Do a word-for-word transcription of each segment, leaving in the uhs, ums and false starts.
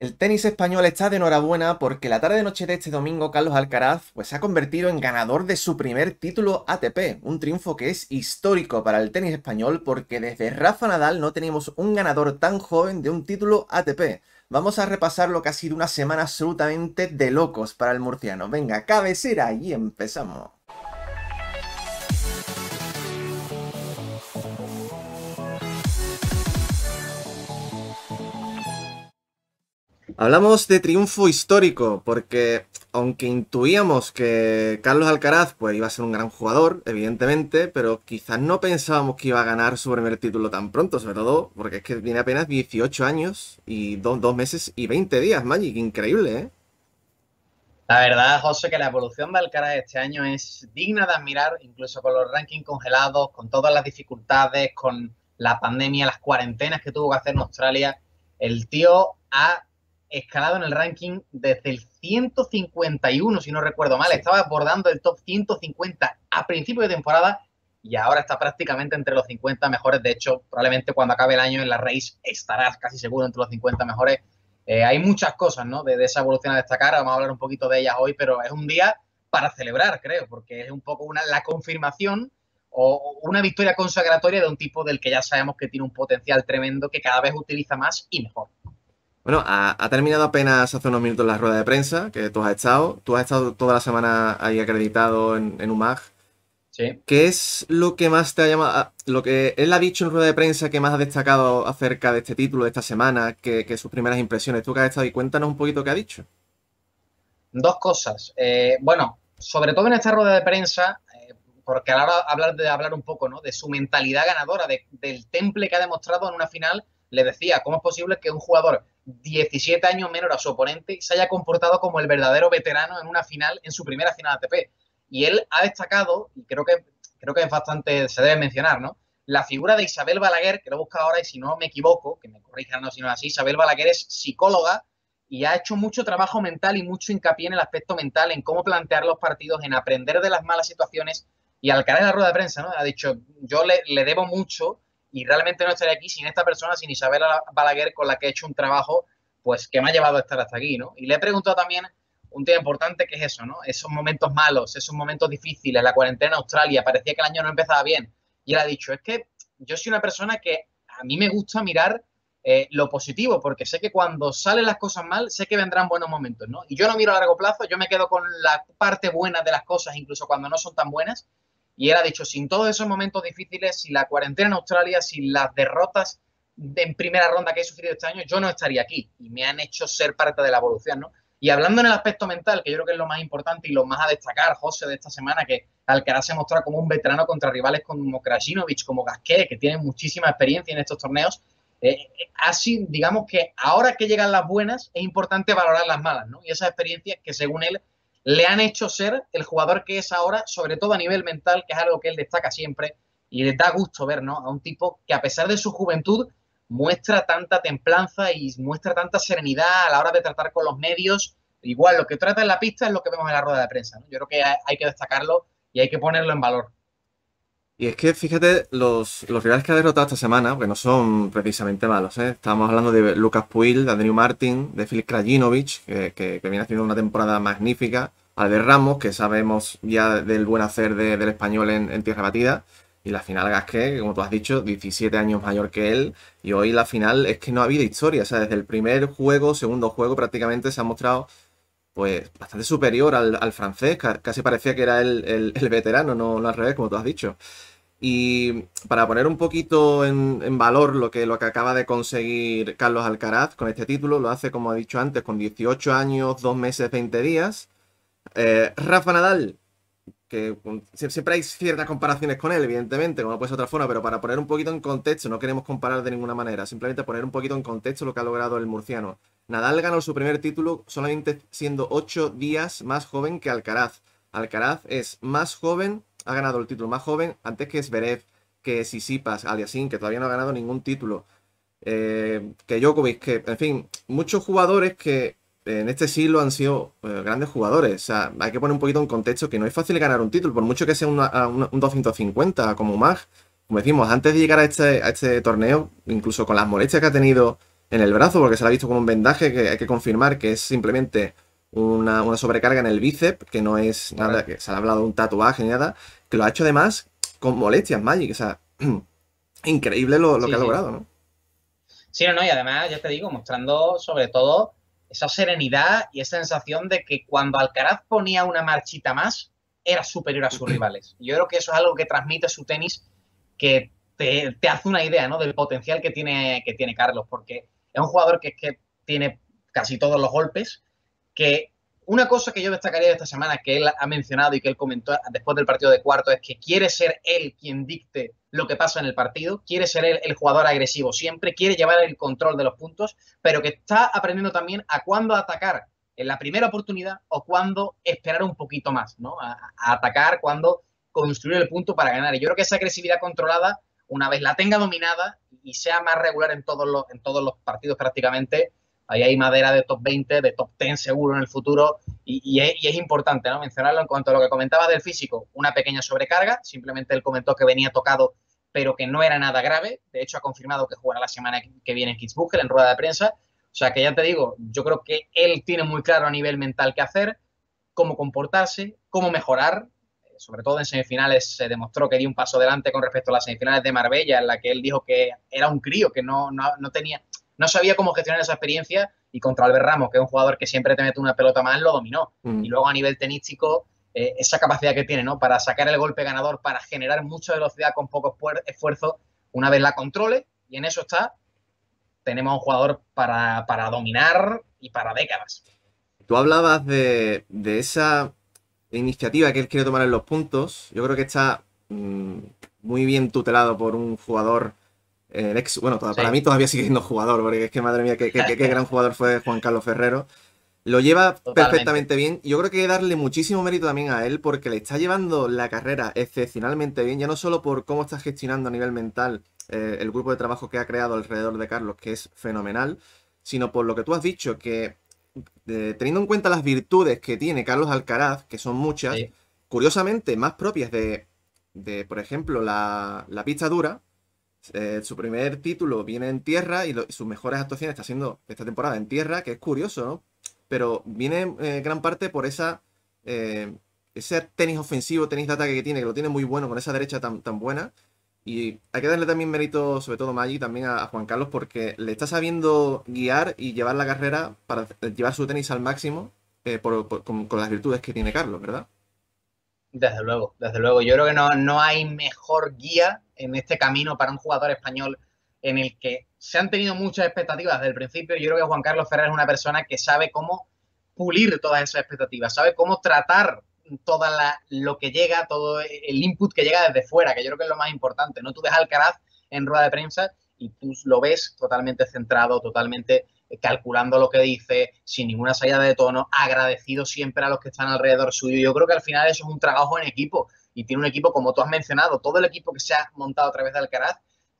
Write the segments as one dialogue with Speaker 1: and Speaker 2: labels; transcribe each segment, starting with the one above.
Speaker 1: El tenis español está de enhorabuena porque la tarde-noche de este domingo Carlos Alcaraz pues, se ha convertido en ganador de su primer título A T P, un triunfo que es histórico para el tenis español porque desde Rafa Nadal no tenemos un ganador tan joven de un título A T P. Vamos a repasar lo que ha sido una semana absolutamente de locos para el murciano. Venga, cabecera y empezamos. Hablamos de triunfo histórico, porque aunque intuíamos que Carlos Alcaraz pues, iba a ser un gran jugador, evidentemente, pero quizás no pensábamos que iba a ganar su primer título tan pronto, sobre todo porque es que tiene apenas dieciocho años y do- dos meses y veinte días, Magic, increíble, ¿eh?
Speaker 2: La verdad, José, que la evolución de Alcaraz este año es digna de admirar, incluso con los rankings congelados, con todas las dificultades, con la pandemia, las cuarentenas que tuvo que hacer en Australia. El tío ha escalado en el ranking desde el ciento cincuenta y uno, si no recuerdo mal.
Speaker 1: Sí.
Speaker 2: Estaba abordando el top ciento cincuenta a principio de temporada y ahora está prácticamente entre los cincuenta mejores. De hecho, probablemente cuando acabe el año en la race estarás casi seguro entre los cincuenta mejores. Eh, hay muchas cosas, ¿no? De, de, esa evolución a destacar, vamos a hablar un poquito de ellas hoy, pero es un día para celebrar, creo, porque es un poco una, la confirmación o una victoria consagratoria de un tipo del que ya sabemos que tiene un potencial tremendo que cada vez utiliza más y mejor.
Speaker 1: Bueno, ha, ha terminado apenas hace unos minutos la rueda de prensa que tú has estado. Tú has estado toda la semana ahí acreditado en, en U M A G.
Speaker 2: Sí.
Speaker 1: ¿Qué es lo que más te ha llamado, lo que él ha dicho en rueda de prensa que más ha destacado acerca de este título de esta semana, que, que sus primeras impresiones? Tú que has estado ahí, cuéntanos un poquito qué ha dicho.
Speaker 2: Dos cosas. Eh, bueno, sobre todo en esta rueda de prensa, eh, porque a la hora de hablar, de hablar un poco, ¿no? De su mentalidad ganadora, de, del temple que ha demostrado en una final, le decía, ¿cómo es posible que un jugador diecisiete años menor a su oponente se haya comportado como el verdadero veterano en una final, en su primera final A T P? Y él ha destacado, y creo que, creo que es bastante, se debe mencionar, ¿no? La figura de Isabel Balaguer, que lo busca ahora, y si no me equivoco, que me corrijan, no, si no es así, Isabel Balaguer es psicóloga y ha hecho mucho trabajo mental y mucho hincapié en el aspecto mental, en cómo plantear los partidos, en aprender de las malas situaciones. Y Alcaraz en la rueda de prensa, ¿no? Ha dicho, yo le, le debo mucho y realmente no estaría aquí sin esta persona, sin Isabel Balaguer, con la que he hecho un trabajo, pues que me ha llevado a estar hasta aquí, ¿no? Y le he preguntado también un tema importante que es eso, ¿no? Esos momentos malos, esos momentos difíciles, la cuarentena en Australia, parecía que el año no empezaba bien. Y él ha dicho, es que yo soy una persona que a mí me gusta mirar eh, lo positivo, porque sé que cuando salen las cosas mal, sé que vendrán buenos momentos, ¿no? Y yo no miro a largo plazo, yo me quedo con la parte buena de las cosas, incluso cuando no son tan buenas. Y él ha dicho, sin todos esos momentos difíciles, sin la cuarentena en Australia, sin las derrotas de, en primera ronda que he sufrido este año, yo no estaría aquí. Y me han hecho ser parte de la evolución, ¿no? Y hablando en el aspecto mental, que yo creo que es lo más importante y lo más a destacar, José, de esta semana, que Alcaraz se mostrado como un veterano contra rivales como Krajinovic, como Gasquet, que tienen muchísima experiencia en estos torneos. Eh, así, digamos que ahora que llegan las buenas, es importante valorar las malas, ¿no? Y esas experiencias que, según él, le han hecho ser el jugador que es ahora, sobre todo a nivel mental, que es algo que él destaca siempre, y le da gusto ver, ¿no? A un tipo que, a pesar de su juventud, muestra tanta templanza y muestra tanta serenidad a la hora de tratar con los medios. Igual, lo que trata en la pista es lo que vemos en la rueda de prensa, ¿no? Yo creo que hay, hay que destacarlo y hay que ponerlo en valor.
Speaker 1: Y es que fíjate, los, los rivales que ha derrotado esta semana, que no son precisamente malos, ¿eh? Estamos hablando de Lucas Puig, de Andrew Martin, de Filip Krajinovic, que, que, que viene haciendo una temporada magnífica, Albert Ramos, que sabemos ya del buen hacer de, del español en, en tierra batida, y la final Gasquet, que como tú has dicho, diecisiete años mayor que él, y hoy la final es que no ha habido historia, o sea, desde el primer juego, segundo juego prácticamente se ha mostrado pues bastante superior al, al francés, casi parecía que era el, el, el veterano, no, no al revés, como tú has dicho. Y para poner un poquito en, en valor lo que, lo que acaba de conseguir Carlos Alcaraz con este título, lo hace, como he dicho antes, con dieciocho años, dos meses, veinte días. Eh, Rafa Nadal, que siempre hay ciertas comparaciones con él, evidentemente, como no puede ser otra forma, pero para poner un poquito en contexto, no queremos comparar de ninguna manera, simplemente poner un poquito en contexto lo que ha logrado el murciano. Nadal ganó su primer título solamente siendo ocho días más joven que Alcaraz. Alcaraz es más joven, ha ganado el título más joven antes que Zverev, que Tsitsipas, Aliassime, que todavía no ha ganado ningún título, eh, que Djokovic, que, en fin, muchos jugadores que en este siglo han sido eh, grandes jugadores. O sea, hay que poner un poquito en contexto que no es fácil ganar un título, por mucho que sea una- a una- un doscientos cincuenta como Mag. Como decimos, antes de llegar a este, a este torneo, incluso con las molestias que ha tenido en el brazo, porque se le ha visto con un vendaje que hay que confirmar que es simplemente una, una sobrecarga en el bíceps, que no es nada, que se le ha hablado de un tatuaje ni nada, que lo ha hecho además con molestias, Magic, o sea, increíble lo, lo
Speaker 2: Sí,
Speaker 1: que ha
Speaker 2: sí.
Speaker 1: logrado, ¿no?
Speaker 2: Sí, no, no, y además, ya te digo, mostrando sobre todo esa serenidad y esa sensación de que cuando Alcaraz ponía una marchita más, era superior a sus rivales. Yo creo que eso es algo que transmite su tenis, que te, te hace una idea, ¿no?, del potencial que tiene, que tiene Carlos, porque es un jugador que, que tiene casi todos los golpes, que una cosa que yo destacaría de esta semana, que él ha mencionado y que él comentó después del partido de cuarto, es que quiere ser él quien dicte lo que pasa en el partido, quiere ser él el jugador agresivo siempre, quiere llevar el control de los puntos, pero que está aprendiendo también a cuándo atacar en la primera oportunidad o cuándo esperar un poquito más, ¿no? A, a atacar, cuándo construir el punto para ganar. Y yo creo que esa agresividad controlada, una vez la tenga dominada y sea más regular en todos los, en todos los partidos prácticamente, ahí hay madera de top veinte, de top diez seguro en el futuro, y, y, es, y es importante, ¿no?, mencionarlo. En cuanto a lo que comentabas del físico, una pequeña sobrecarga, simplemente él comentó que venía tocado, pero que no era nada grave. De hecho, ha confirmado que jugará la semana que viene en Kitzbühel, en rueda de prensa. O sea que ya te digo, yo creo que él tiene muy claro a nivel mental qué hacer, cómo comportarse, cómo mejorar. Sobre todo en semifinales se demostró que dio un paso adelante con respecto a las semifinales de Marbella, en la que él dijo que era un crío, que no, no, no tenía, no sabía cómo gestionar esa experiencia, y contra Albert Ramos, que es un jugador que siempre te mete una pelota más, lo dominó.
Speaker 1: Mm.
Speaker 2: Y luego a nivel tenístico, eh, esa capacidad que tiene, ¿no?, para sacar el golpe ganador, para generar mucha velocidad con poco esfuerzo, una vez la controle, y en eso está, tenemos a un jugador para, para dominar y para décadas.
Speaker 1: Tú hablabas de, de esa iniciativa que él quiere tomar en los puntos. Yo creo que está mmm, muy bien tutelado por un jugador, eh, el ex, bueno, para
Speaker 2: Sí.
Speaker 1: mí todavía sigue siendo jugador, porque es que madre mía, qué, qué, qué gran jugador fue Juan Carlos Ferrero. Lo lleva
Speaker 2: Totalmente.
Speaker 1: perfectamente bien. Yo creo que hay que darle muchísimo mérito también a él, porque le está llevando la carrera excepcionalmente bien, ya no solo por cómo está gestionando a nivel mental eh, el grupo de trabajo que ha creado alrededor de Carlos, que es fenomenal, sino por lo que tú has dicho, que eh, teniendo en cuenta las virtudes que tiene Carlos Alcaraz, que son muchas,
Speaker 2: Sí.
Speaker 1: curiosamente más propias de, de por ejemplo, la, la pista dura. Eh, su primer título viene en tierra y, lo, y sus mejores actuaciones está siendo esta temporada en tierra, que es curioso, ¿no? Pero viene eh, gran parte por esa eh, ese tenis ofensivo, tenis de ataque que tiene, que lo tiene muy bueno con esa derecha tan, tan buena. Y hay que darle también mérito, sobre todo Maggi, también a, a Juan Carlos, porque le está sabiendo guiar y llevar la carrera para llevar su tenis al máximo eh, por, por, con, con las virtudes que tiene Carlos, ¿verdad?
Speaker 2: Desde luego, desde luego. Yo creo que no, no hay mejor guía en este camino para un jugador español, en el que se han tenido muchas expectativas desde el principio. Yo creo que Juan Carlos Ferrer es una persona que sabe cómo pulir todas esas expectativas, sabe cómo tratar todo lo que llega, todo el input que llega desde fuera, que yo creo que es lo más importante, ¿no? Tú ves a Alcaraz en rueda de prensa y tú lo ves totalmente centrado, totalmente calculando lo que dice, sin ninguna salida de tono, agradecido siempre a los que están alrededor suyo. Yo creo que al final eso es un trabajo en equipo, y tiene un equipo, como tú has mencionado, todo el equipo que se ha montado a través de Alcaraz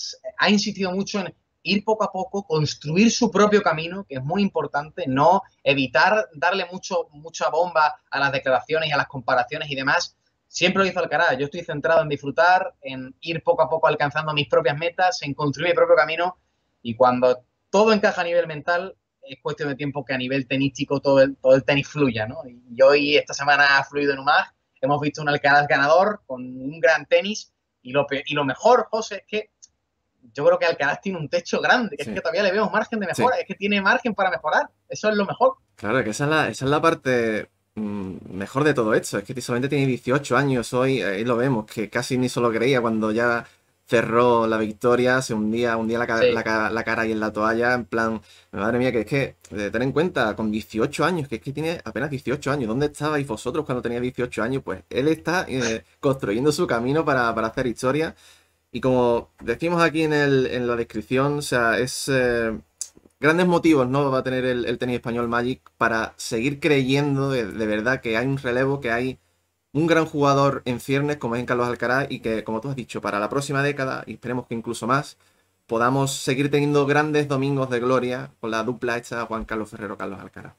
Speaker 2: ha insistido mucho en ir poco a poco, construir su propio camino, que es muy importante, no evitar darle mucho, mucha bomba a las declaraciones y a las comparaciones y demás. Siempre lo hizo Alcaraz. Yo estoy centrado en disfrutar, en ir poco a poco alcanzando mis propias metas, en construir mi propio camino, y cuando todo encaja a nivel mental, es cuestión de tiempo que a nivel tenístico todo el, todo el tenis fluya, ¿no? Y hoy, esta semana, ha fluido en U M A G. Hemos visto un Alcaraz ganador con un gran tenis, y lo, y lo mejor, José, es que yo creo que Alcaraz tiene un techo grande, que sí. Es que todavía le vemos margen de mejora, sí. Es que tiene margen para mejorar, eso es lo mejor.
Speaker 1: Claro, que esa es la, esa es la parte mmm, mejor de todo esto, es que solamente tiene dieciocho años hoy, ahí lo vemos, que casi ni se lo creía cuando ya cerró la victoria, se hundía, hundía la, sí. la, la cara ahí en la toalla, en plan, madre mía, que es que, eh, ten en cuenta, con dieciocho años, que es que tiene apenas dieciocho años, ¿dónde estabais vosotros cuando tenía dieciocho años? Pues él está eh, construyendo su camino para, para hacer historia. Y como decimos aquí en, el, en la descripción, o sea, es eh, grandes motivos, ¿no? Va a tener el, el tenis español Magic para seguir creyendo de, de verdad que hay un relevo, que hay un gran jugador en ciernes como es en Carlos Alcaraz, y que, como tú has dicho, para la próxima década, y esperemos que incluso más, podamos seguir teniendo grandes domingos de gloria con la dupla hecha Juan Carlos Ferrero-Carlos Alcaraz.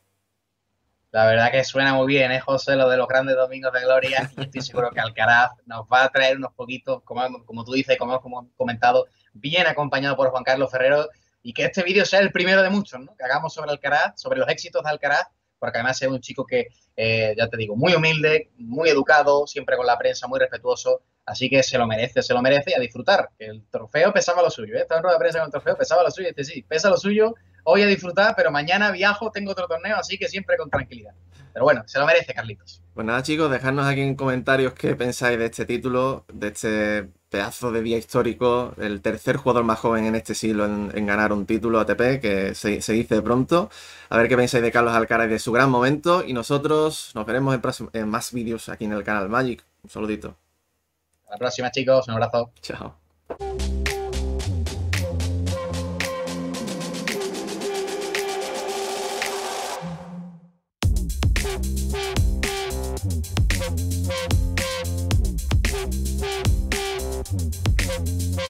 Speaker 2: La verdad que suena muy bien, ¿eh, José? Lo de los grandes domingos de gloria, y estoy seguro que Alcaraz nos va a traer unos poquitos, como, como tú dices, como hemos comentado, bien acompañado por Juan Carlos Ferrero. y que este vídeo sea el primero de muchos, ¿no? Que hagamos sobre Alcaraz, sobre los éxitos de Alcaraz, porque además es un chico que, eh, ya te digo, muy humilde, muy educado, siempre con la prensa, muy respetuoso, así que se lo merece, se lo merece y a disfrutar, que el trofeo pesaba lo suyo, ¿eh? Estaba en rueda de prensa con el trofeo, pesaba lo suyo, y dice, sí, pesa lo suyo, hoy a disfrutar, pero mañana viajo, tengo otro torneo, así que siempre con tranquilidad. Pero bueno, se lo merece, Carlitos.
Speaker 1: Pues nada, chicos, dejadnos aquí en comentarios qué pensáis de este título, de este pedazo de día histórico, el tercer jugador más joven en este siglo en, en ganar un título A T P, que se, se dice pronto. A ver qué pensáis de Carlos Alcaraz y de su gran momento. Y nosotros nos veremos en, próximo- en más vídeos aquí en el canal Magic. Un saludito.
Speaker 2: Hasta la próxima, chicos, un abrazo.
Speaker 1: Chao.